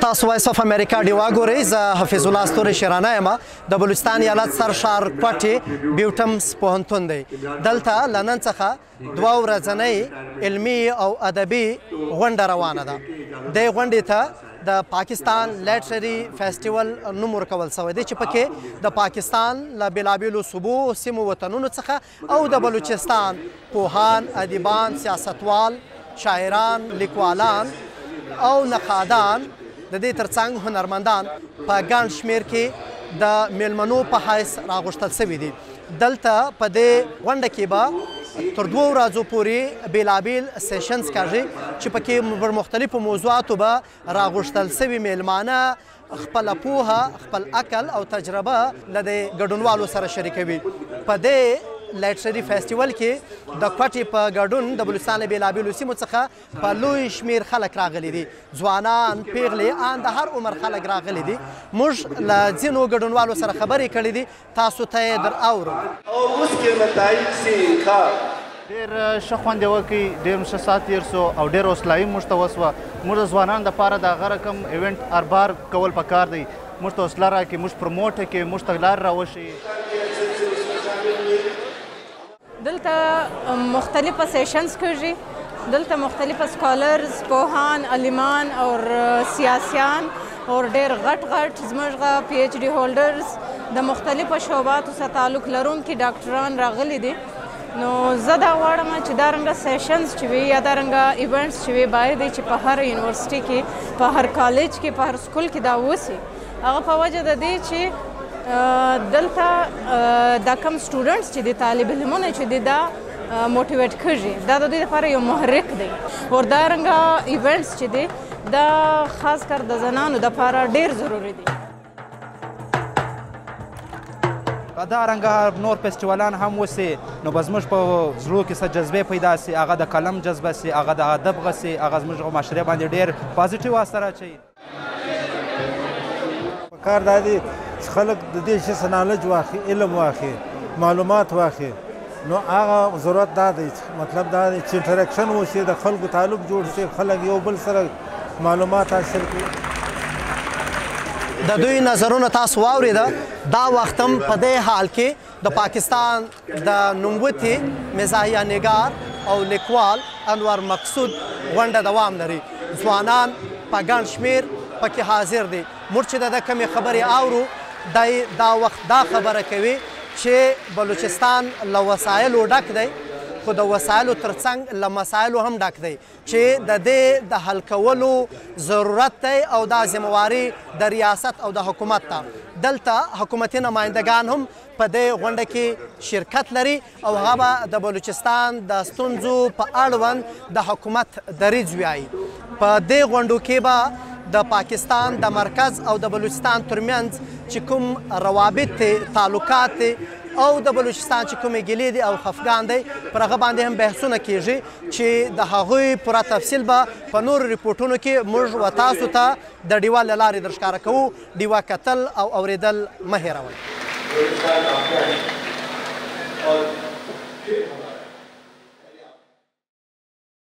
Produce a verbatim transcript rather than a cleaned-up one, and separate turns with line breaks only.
تاسو وایس اف امریکا ډیوه ګورئ. زه حفیظ الله ستوري شېرانی یم. د بلوچستان ایالت سرشار کوټې بیوټمز پوهنتون دی. دلته له نن څخه دوه ورځنۍ علمي او ادبي غونډه روانه ده. دې غونډې ته د پاکستان لیټرري فیسټیول نوم ورکول سوی دی چې پکې د پاکستان له بېلابېلو صوبو سیمو وطنونو څخه او د بلوچستان پوهان، ادیبان، سیاستوال، شاعران، لیکوالان او نقادان د دې ترڅنګ هنرمندان په ګڼ شمېر کې د میلمنو په حیث راغوښتل سوي دي. دلته په دې غونډه کې به تر دوو ورځو پورې بېلابېل سیشنز کېږي چې پکې پر مختلفو موضوعاتو به راغوښتل سوي میلمانه خپله پوهه، خپل عقل او تجربه له دې ګډونوالو سره شریکوي. په دې لیټرري فیسټیول کې د کوټې په ګډون د بلوچستان له بېلابېلو سیمو څخه په لوی شمېر خلک راغلي دي. ځوانان، پیغلې، ان د هر عمر خلک راغلي دي. موږ له ځینو ګډونوالو سره خبرې کړې دي، تاسو ته یې در اورو.
ډېر ښه خوند یې وکړي، ډېر ښه ساعت تېر سو او ډېر حوصلایي موږ ته وسوه. موږ د ځوانانو دپاره د هغه رقم ایونټ اربار کول پکار دی. موږ ته حوصله راکړي، موږ پروموټ کړي، موږ ته لار راوښیي.
دلته مختلف سیشنز کېږي. دلته مختلف سکالرز، پوهان، عالمان او سیاسیان او ډېر غټ غټ زموږ پی ایچ ډي هولډرز د مختلفو شعباتو سره تعلق لرونکي ډاکټران راغلي دي. نو زه دا غواړم چې دا رنګه سیشنز چې وي یا دا رنګه ایونټس چې وي باید چې په هر یونیورسټۍ کې، په هر کالج کې، په هر سکول کې دا وسي. هغه په وجه د دې چې دلته دا کم سټوډنټس چې دي، طالب علمونه چې دي، دا موټیویټ کېږي. دا د دوی لپاره یو محرک دی. او دا رنګه ایونټس چې دي دا خاص کر د زنانو دپاره ډېر ضروري دي.
دا رنګه نور فیسټیوالان هم وسي نو به زموږ په زړو کې څه جذبې پیدا سي، هغه د قلم جذبه سي، هغه د ادب غسي، هغه زموږ په معاشرې باندې ډېر پازیټیو اثر اچوي.
پکار دا دی چې خلک د دې شي څه نالج واخلي، علم واخلي، معلومات واخلي. نو هغه ضرورت دا دی، مطلب دا دی چې انټراکشن وشي، د خلکو تعلق جوړ شي، خلک یو بل سره معلومات حاصل کړي.
د دوی نظرونه تاسو واورېده. دا وخت هم په دې حال کې د پاکستان د نوموتي مزاحیه نګار او لیکوال انور مقصود غونډه دوام لري. ځوانان په ګڼ شمېر پکې حاضر دي. موږ چې د ده کمې خبرې اورو، دی دا وخت دا خبره کوي چې بلوچستان له وسایلو ډک دی، خو د وسایلو ترڅنګ له مسایلو هم ډک دی چې د دې د حل کولو ضرورت دی او دا ذمهواري د ریاست او د حکومت ته. دلته حکومتي نمایندګان هم په دې غونډه کې شرکت لري او هغه به د بلوچستان د ستونزو په اړوند د حکومت دریځ وایي. په دې غونډو کې به د پاکستان د مرکز او د بلوچستان ترمنځ چې کوم روابط دي، تعلقات دي او د بلوچستان چې کومې ګیلې دي او خفګان دی، پر هغه باندې هم بحثونه کېږي چې د هغوی پوره تفصیل به په نورو ریپورټونو کې موږ و تاسو ته د ډیوه له لارې در ښکاره کوو. ډیوه کتل او اورېدل مه هېروئ.